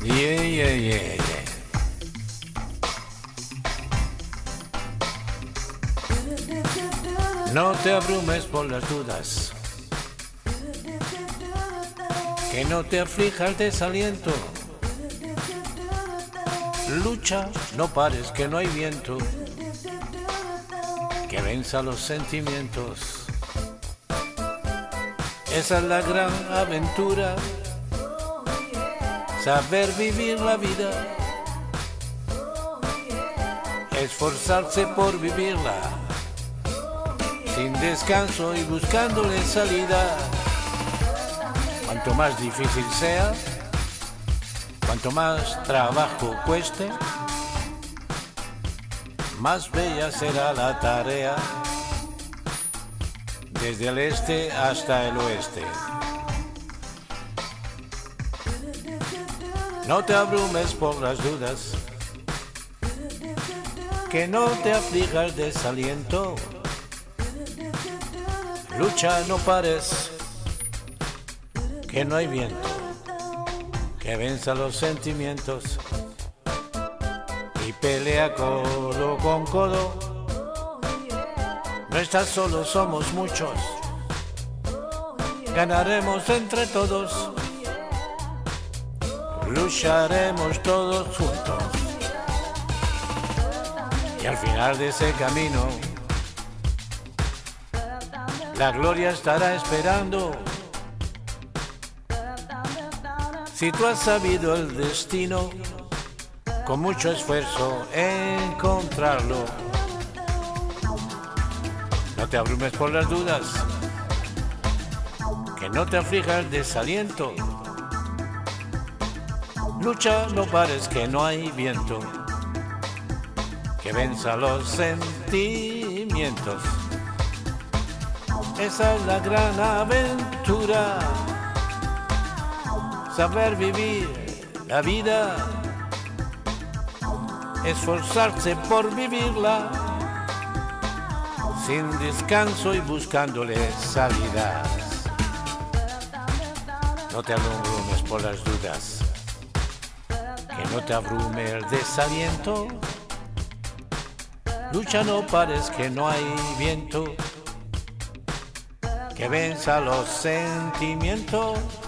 Yeah, yeah, yeah, yeah. No te abrumes por las dudas, que no te aflija el desaliento. Lucha, no pares, que no hay viento que venza los sentimientos. Esa es la gran aventura, saber vivir la vida, esforzarse por vivirla, sin descanso y buscándole salida. Cuanto más difícil sea, cuanto más trabajo cueste, más bella será la tarea, desde el este hasta el oeste. No te abrumes por las dudas, que no te aflija el desaliento. Lucha, no pares, que no hay viento que venza los sentimientos. Y pelea codo con codo, no estás solo, somos muchos, ganaremos entre todos, lucharemos todos juntos. Y al final de ese camino, la gloria estará esperando. Si tú has sabido el destino, con mucho esfuerzo encontrarlo. No te abrumes por las dudas, que no te aflija el desaliento. Lucha, no pares, que no hay viento que venza los sentimientos. Esa es la gran aventura, saber vivir la vida, esforzarse por vivirla, sin descanso y buscándole salidas. No te abrumes por las dudas, que no te abrume el desaliento. Lucha, no pares, que no hay viento que venza los sentimientos.